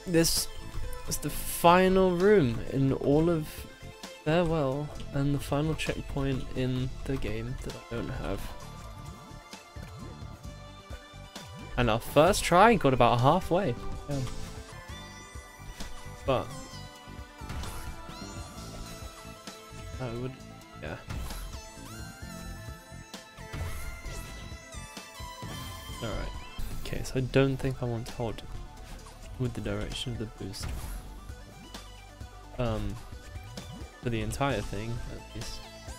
this is the final room in all of Farewell, and the final checkpoint in the game that I don't have. And our first try got about halfway. Yeah. But I would, yeah. Alright. Okay, so I don't think I want to hold with the direction of the boost. For the entire thing, at least.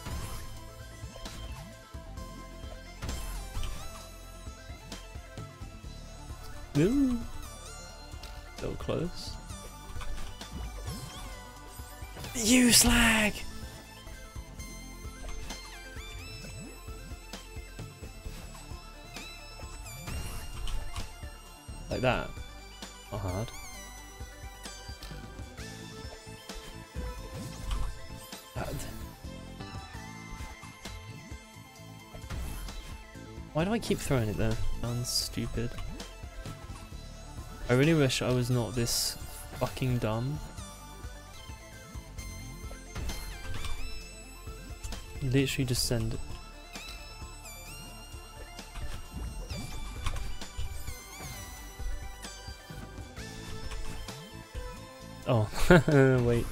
Ooh. So close. You slag! Like that. Not hard. Why do I keep throwing it there? Sounds stupid. I really wish I was not this fucking dumb. Literally just send it. Oh, wait.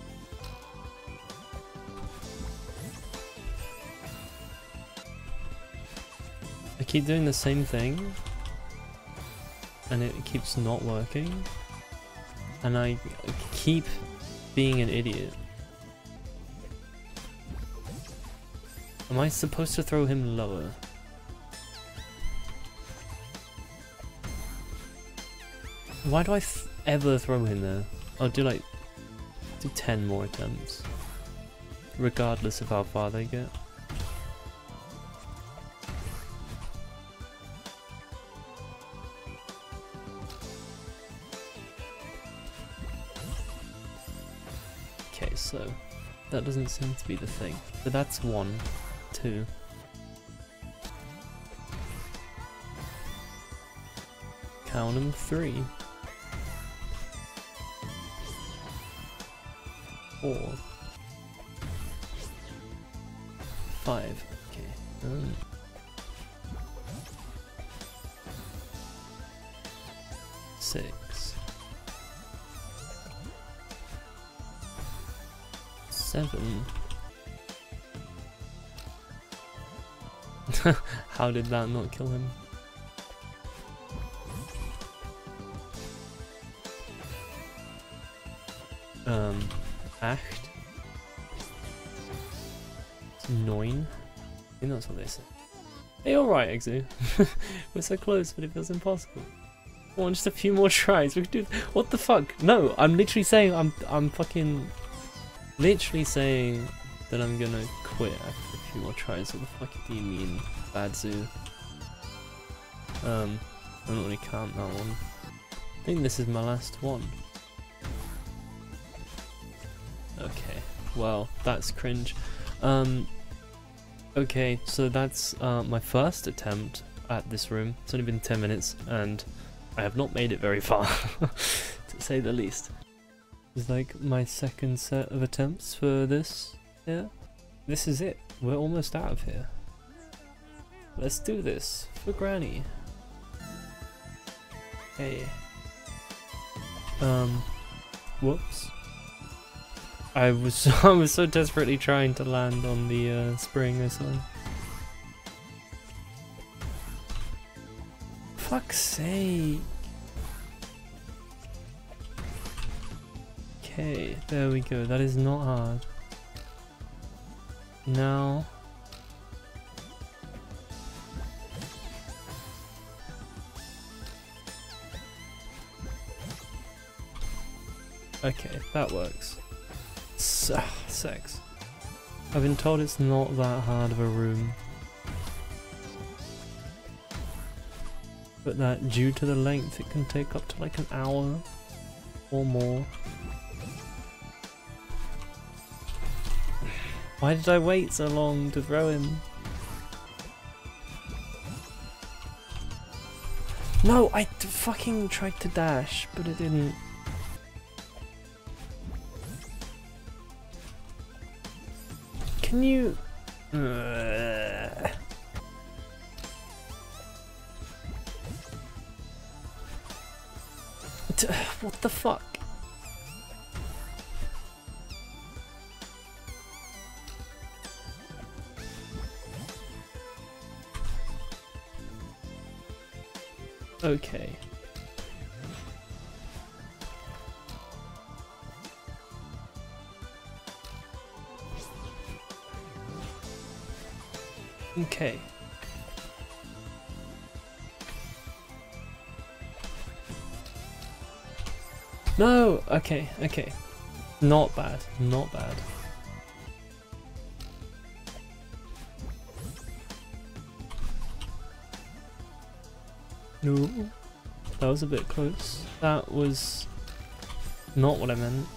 I keep doing the same thing and it keeps not working, and I keep being an idiot. Am I supposed to throw him lower? Why do I ever throw him there? I'll do 10 more attempts, regardless of how far they get. Okay, so that doesn't seem to be the thing. So that's 1, 2. Count them, 3. 4. 5. Okay. 6. 7. How did that not kill him? 8. 9. I think that's what they say. Hey, alright, Exu. We're so close, but it feels impossible. Come on, just a few more tries. We could do. What the fuck? No, I'm literally saying I'm fucking literally saying that I'm gonna quit after a few more tries. What the fuck do you mean, Bad Zoo? I don't really count that one. I think this is my last one. Okay, well, that's cringe. Okay, so that's my first attempt at this room. It's only been 10 minutes and I have not made it very far, to say the least. It's like my second set of attempts for this. Yeah, this is it. We're almost out of here. Let's do this for Granny. Hey. Whoops. I was so desperately trying to land on the spring or something. Fuck's sake. Okay, there we go. That is not hard. Now. Okay, that works. Sex. I've been told it's not that hard of a room, but that due to the length it can take up to like an hour or more. Why did I wait so long to throw him? No, I fucking tried to dash, but it didn't Can you... What the fuck? Okay. Okay. No! Okay, okay. Not bad, not bad. No. That was a bit close. That was not what I meant.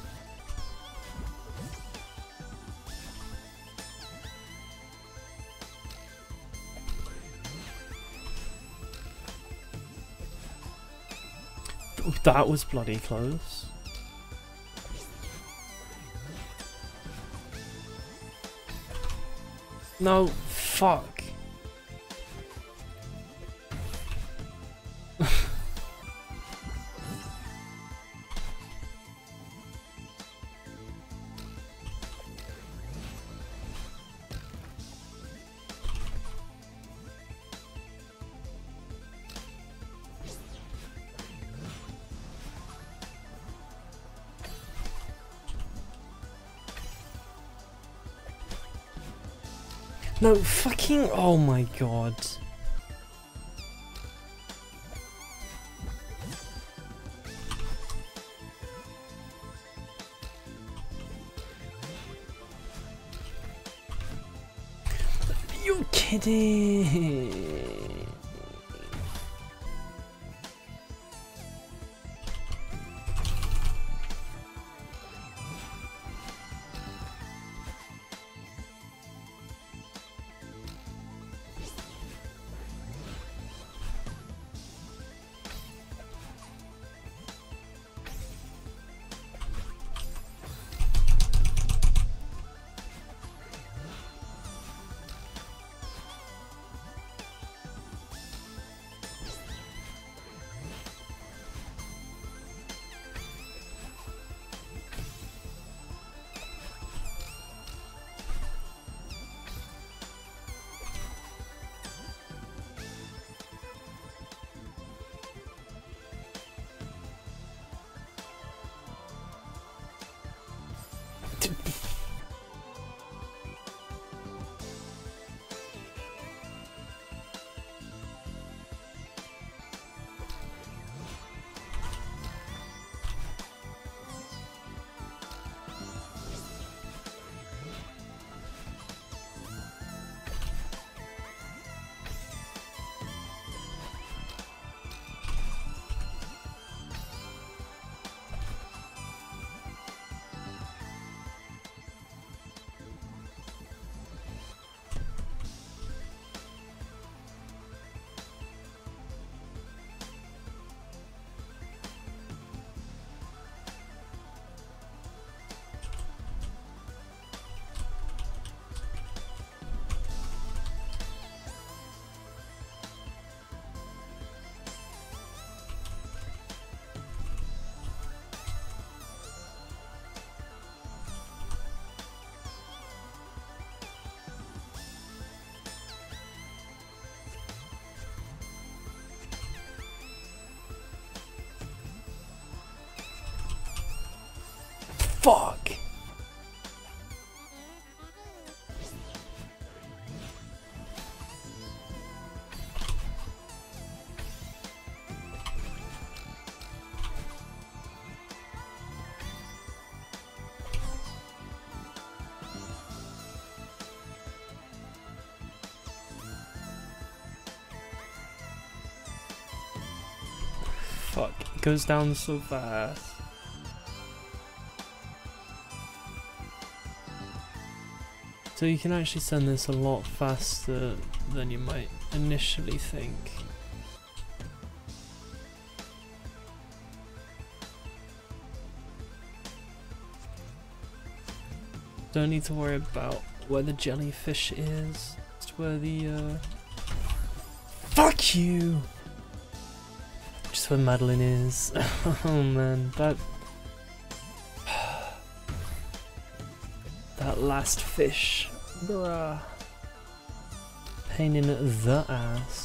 That was bloody close. No, fuck. No, fucking, oh my god. You're kidding. Fuck! Fuck, it goes down so fast. So you can actually send this a lot faster than you might initially think. Don't need to worry about where the jellyfish is. Just where the fuck you! Just where Madeline is. Oh man, that last fish. Bruh. Pain in the ass.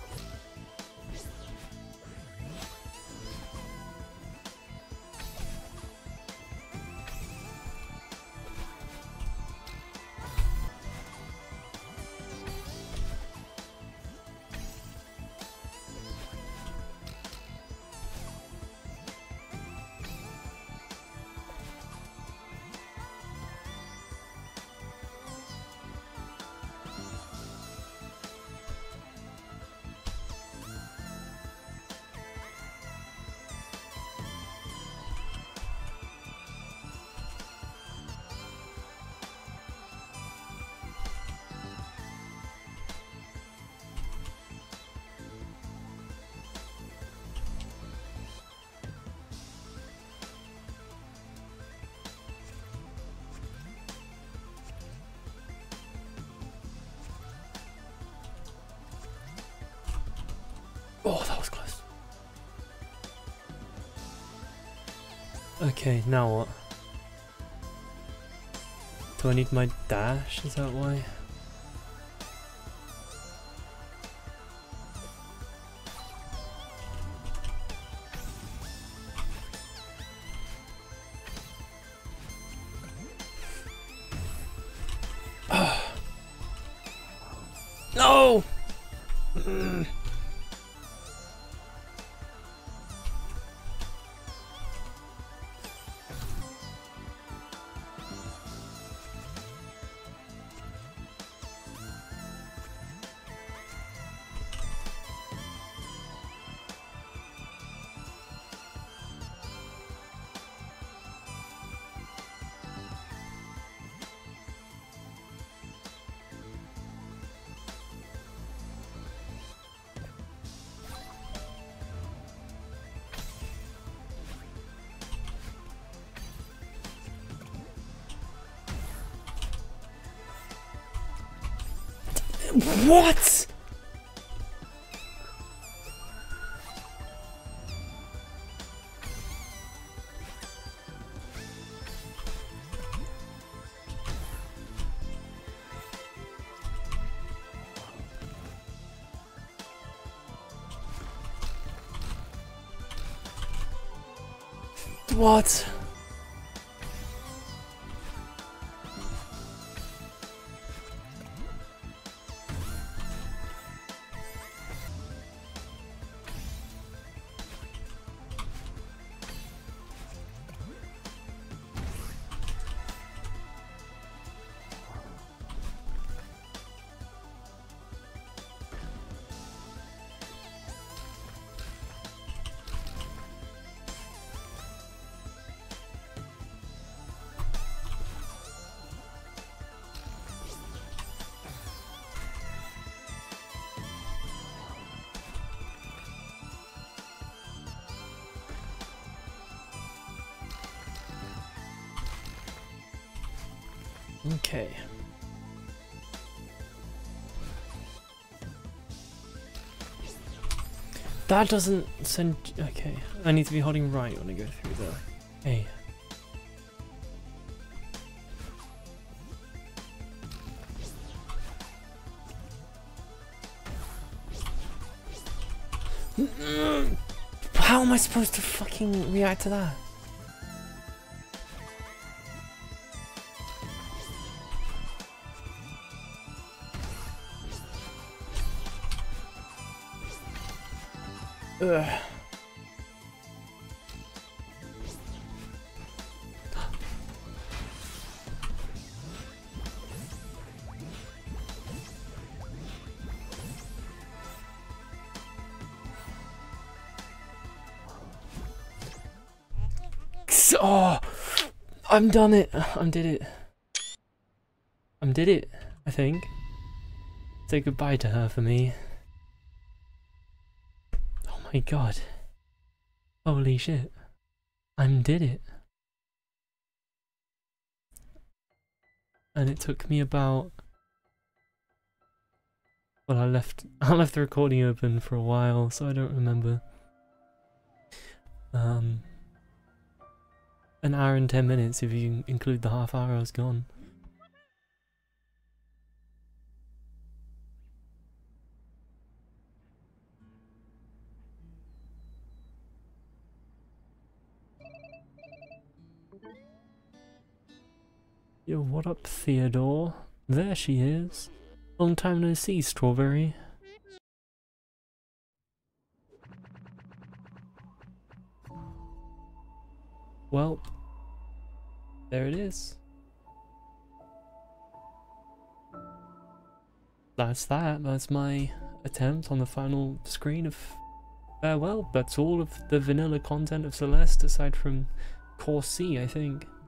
Oh, that was close. Okay, now what? Do I need my dash? Is that why? No! What? What? Okay. That doesn't send... Okay. I need to be holding right when I go through there. Hey. How am I supposed to fucking react to that? Ugh. Oh, I'm done it. I did it. I think. Say goodbye to her for me. Oh my god. Holy shit. I did it. and it took me about... Well, I left the recording open for a while, so I don't remember. An hour and 10 minutes if you include the half hour I was gone. Yo, what up, Theodore? There she is. Long time no see, Strawberry. Well, there it is. That's that. That's my attempt on the final screen of Farewell. That's all of the vanilla content of Celeste, aside from Core C, I think.